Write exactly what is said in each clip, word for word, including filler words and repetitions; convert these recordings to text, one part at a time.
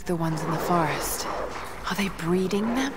the ones in the forest. Are they breeding them?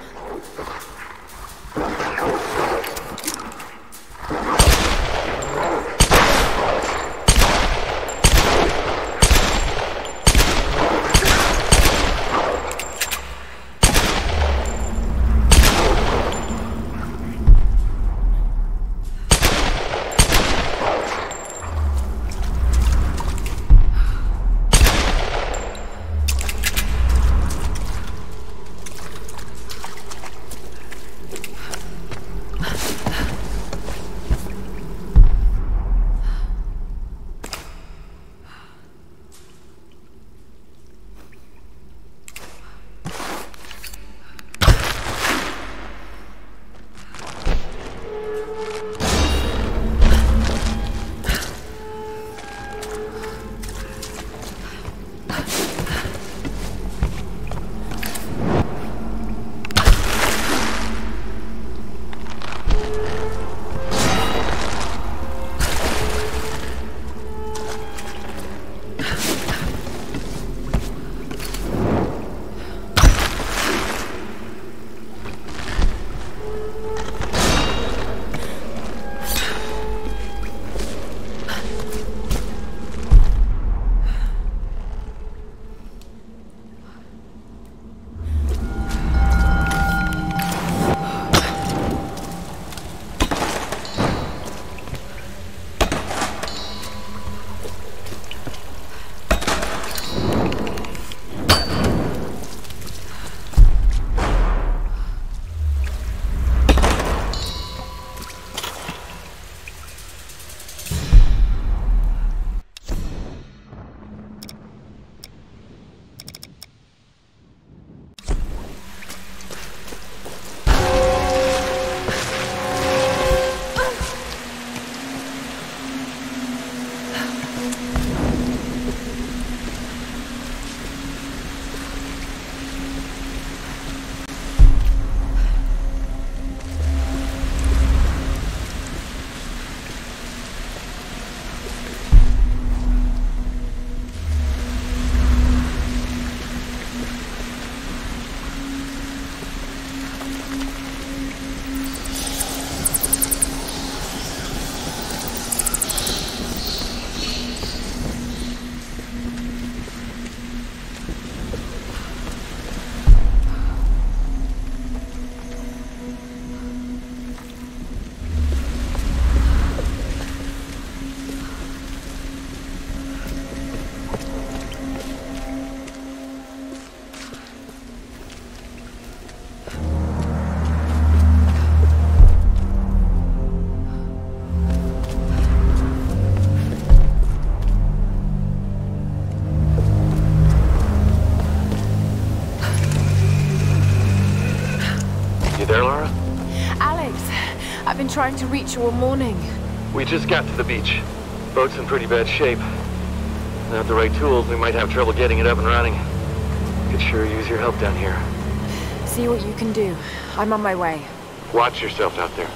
I've been trying to reach you all morning. We just got to the beach. Boat's in pretty bad shape. Without the right tools, we might have trouble getting it up and running. Could sure use your help down here. See what you can do. I'm on my way. Watch yourself out there.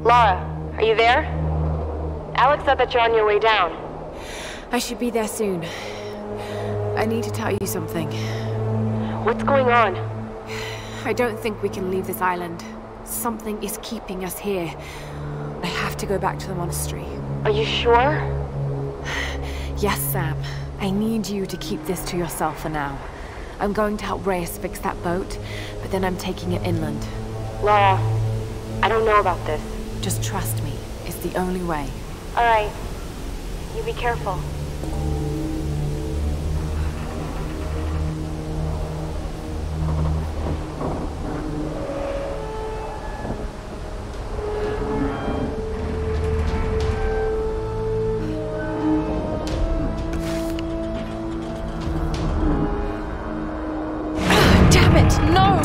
Lara, are you there? Alex said that you're on your way down. I should be there soon. I need to tell you something. What's going on? I don't think we can leave this island. Something is keeping us here. I have to go back to the monastery. Are you sure? Yes, Sam. I need you to keep this to yourself for now. I'm going to help Reyes fix that boat, but then I'm taking it inland. Lara, I don't know about this. Just trust me. It's the only way. All right. You be careful. Damn it, no!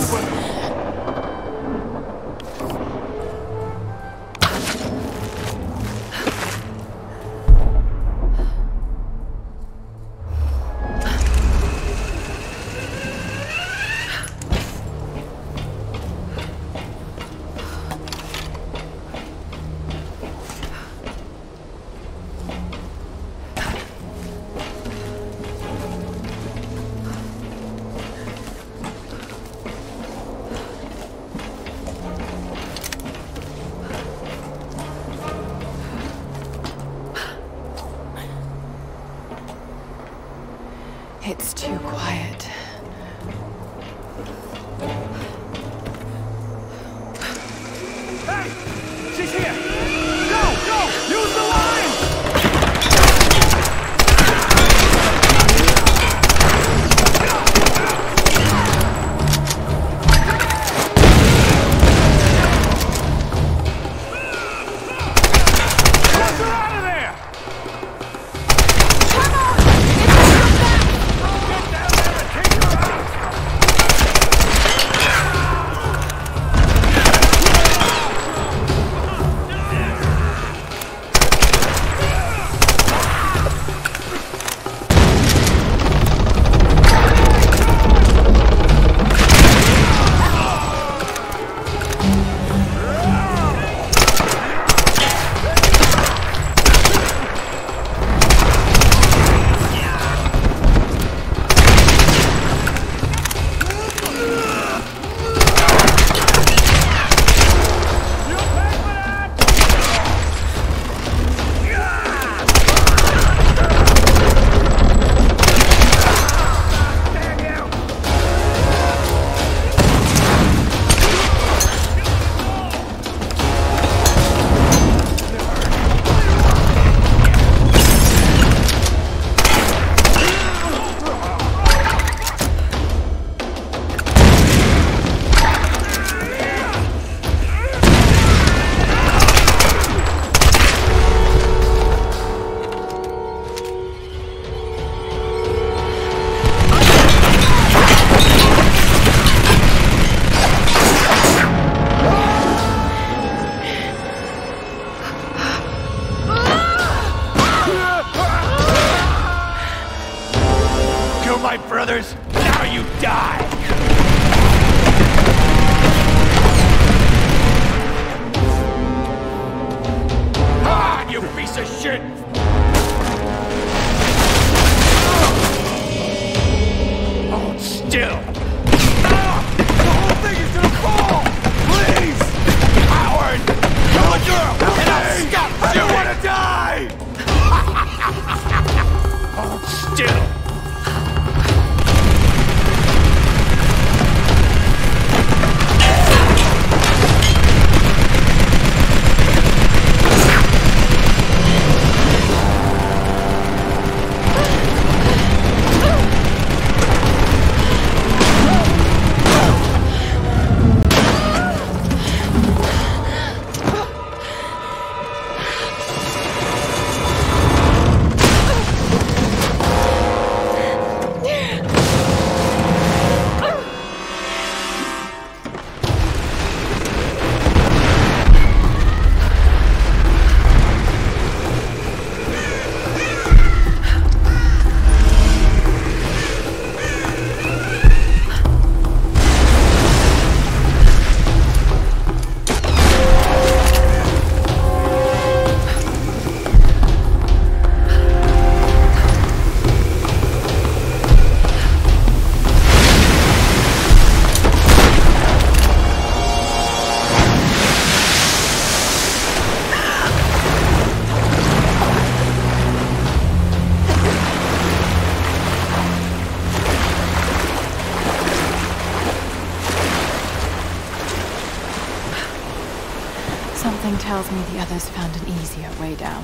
Something tells me the others found an easier way down.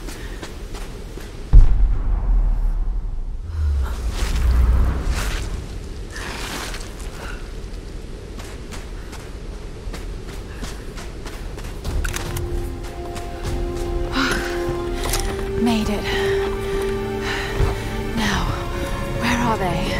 Made it. Now, where are they?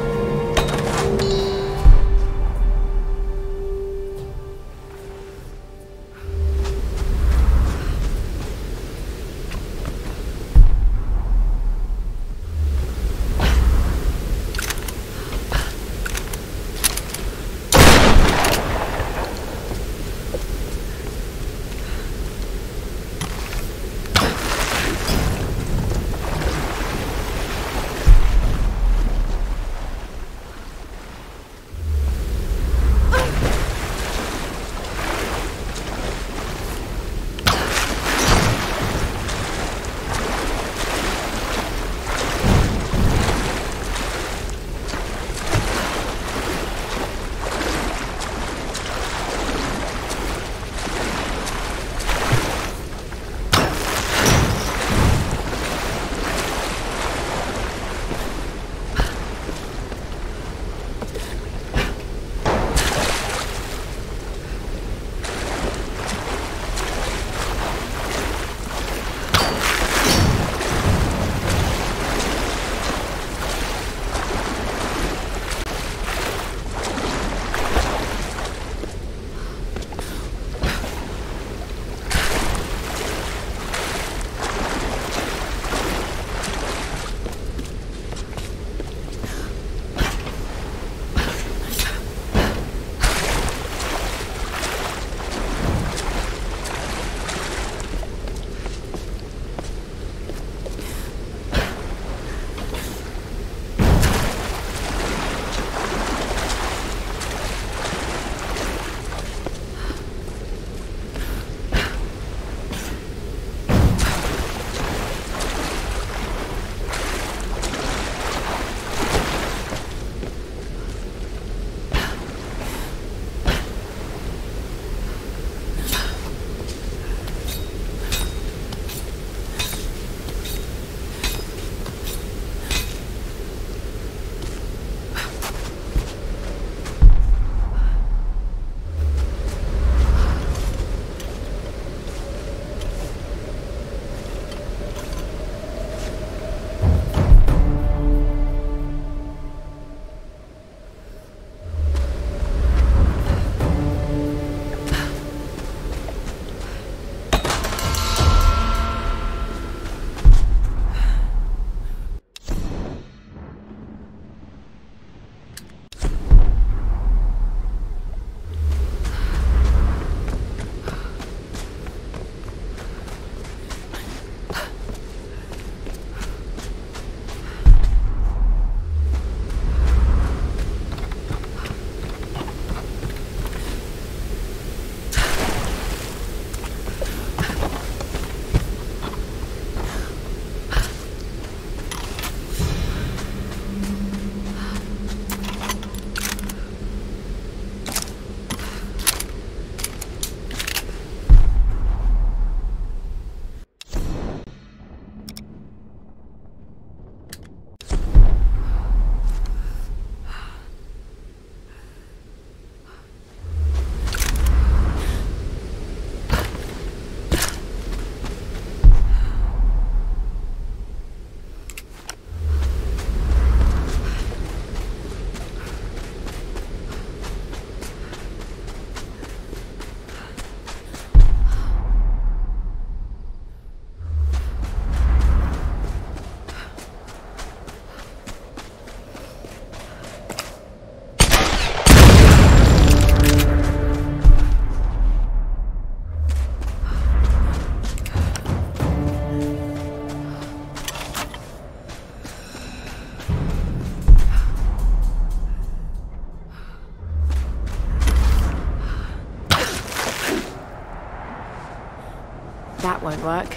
That won't work.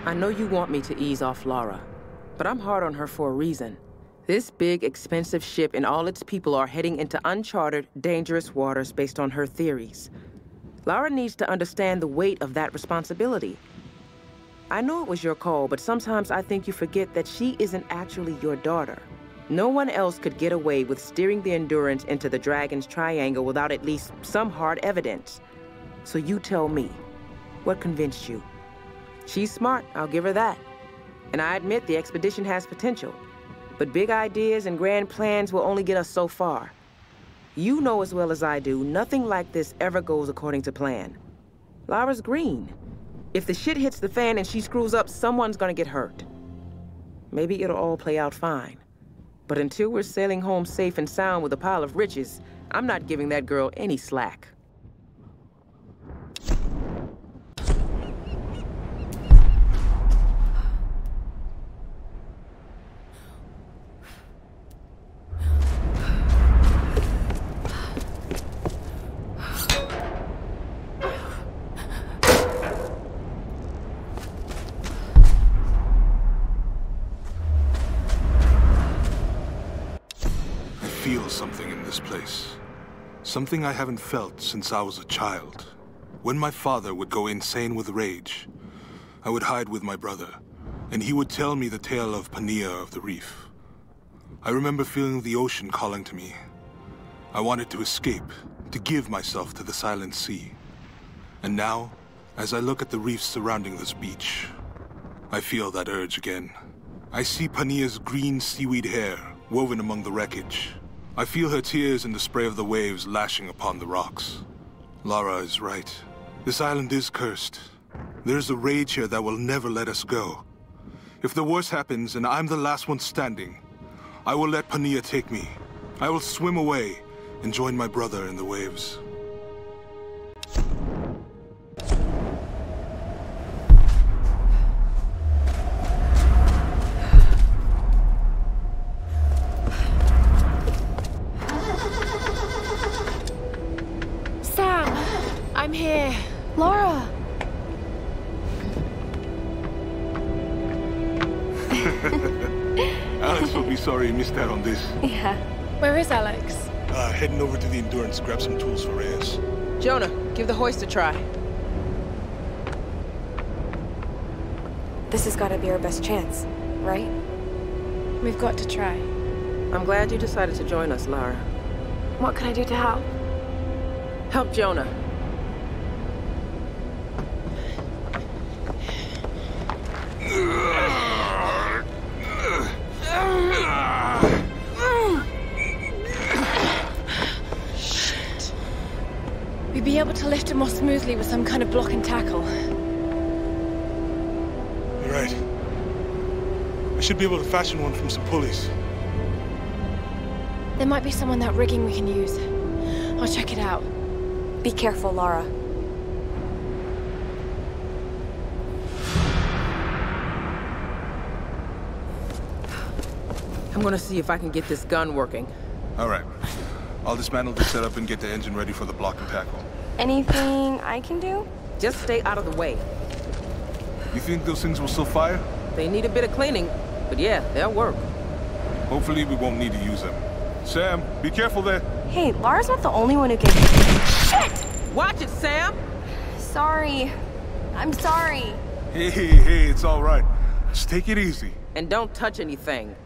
I know you want me to ease off Lara, but I'm hard on her for a reason. This big, expensive ship and all its people are heading into uncharted, dangerous waters based on her theories. Lara needs to understand the weight of that responsibility. I know it was your call, but sometimes I think you forget that she isn't actually your daughter. No one else could get away with steering the Endurance into the Dragon's Triangle without at least some hard evidence. So you tell me, what convinced you? She's smart, I'll give her that. And I admit the expedition has potential. But big ideas and grand plans will only get us so far. You know as well as I do, nothing like this ever goes according to plan. Lara's green. If the shit hits the fan and she screws up, someone's gonna get hurt. Maybe it'll all play out fine. But until we're sailing home safe and sound with a pile of riches, I'm not giving that girl any slack. I feel something in this place. Something I haven't felt since I was a child. When my father would go insane with rage, I would hide with my brother, and he would tell me the tale of Pania of the Reef. I remember feeling the ocean calling to me. I wanted to escape, to give myself to the silent sea. And now, as I look at the reefs surrounding this beach, I feel that urge again. I see Pania's green seaweed hair woven among the wreckage. I feel her tears in the spray of the waves lashing upon the rocks. Lara is right. This island is cursed. There's a rage here that will never let us go. If the worst happens and I'm the last one standing, I will let Pania take me. I will swim away and join my brother in the waves. I'm here. Lara! Alex will be sorry he missed out on this. Yeah. Where is Alex? Uh, heading over to the Endurance to grab some tools for Reyes. Jonah, give the hoist a try. This has got to be our best chance, right? We've got to try. I'm glad you decided to join us, Lara. What can I do to help? Help Jonah. Shit. We'd be able to lift him more smoothly with some kind of block and tackle. You're right. I should be able to fashion one from some pulleys. There might be some on that rigging we can use. I'll check it out. Be careful, Lara. I'm gonna see if I can get this gun working. All right. I'll dismantle the setup and get the engine ready for the block and tackle. Anything I can do? Just stay out of the way. You think those things will still fire? They need a bit of cleaning, but yeah, they'll work. Hopefully we won't need to use them. Sam, be careful there. Hey, Lara's not the only one who can... Shit! Watch it, Sam! Sorry. I'm sorry. Hey, hey, hey, it's all right. Just take it easy. And don't touch anything.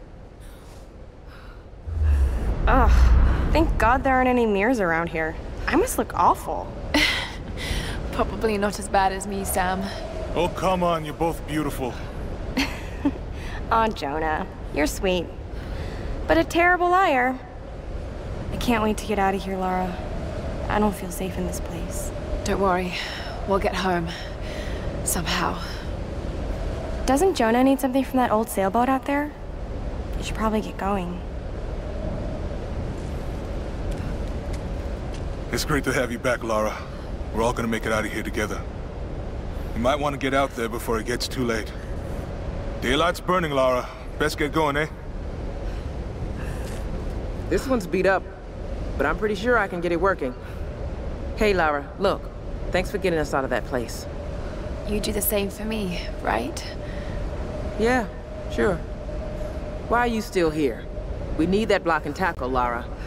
Ugh. Thank God there aren't any mirrors around here. I must look awful. Probably not as bad as me, Sam. Oh, come on, you're both beautiful. Aw, Jonah. You're sweet. But a terrible liar. I can't wait to get out of here, Lara. I don't feel safe in this place. Don't worry. We'll get home. Somehow. Doesn't Jonah need something from that old sailboat out there? You should probably get going. It's great to have you back, Lara. We're all gonna make it out of here together. You might want to get out there before it gets too late. Daylight's burning, Lara. Best get going, eh? This one's beat up, but I'm pretty sure I can get it working. Hey, Lara, look. Thanks for getting us out of that place. You do the same for me, right? Yeah, sure. Why are you still here? We need that block and tackle, Lara.